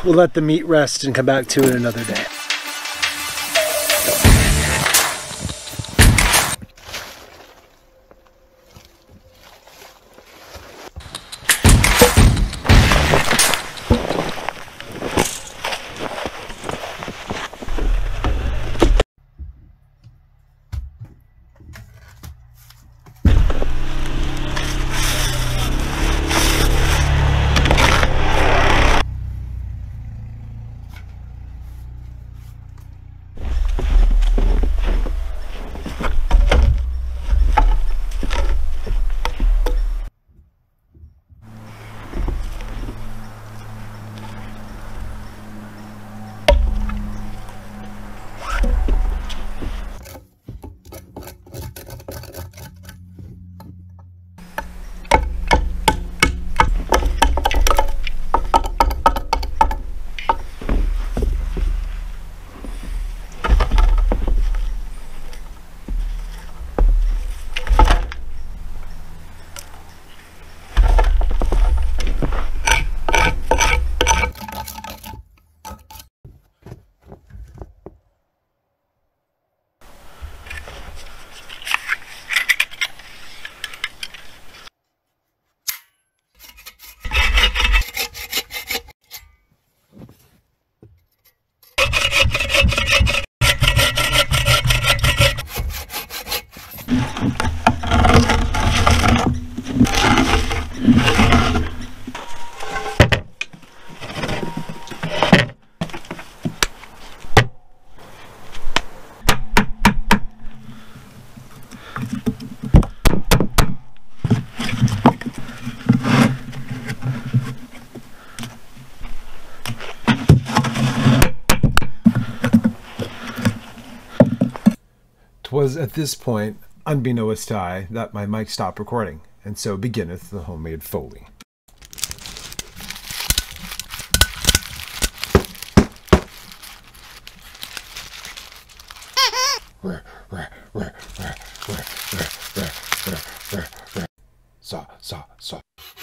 we'll let the meat rest and come back to it another day. Was at this point, unbeknownst to I, that my mic stopped recording, and so beginneth the homemade Foley. Saw.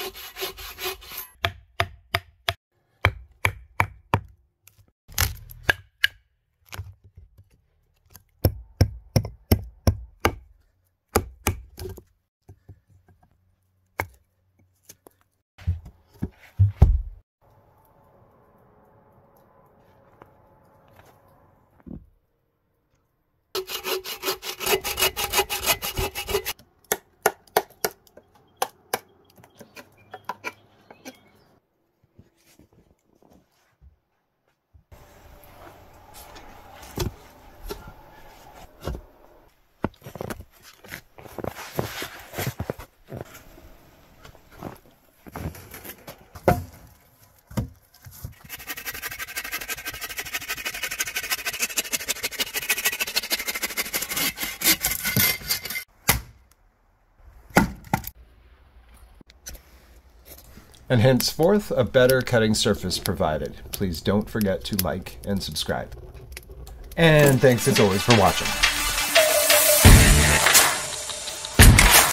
And henceforth, a better cutting surface provided. Please don't forget to like and subscribe. And thanks as always for watching.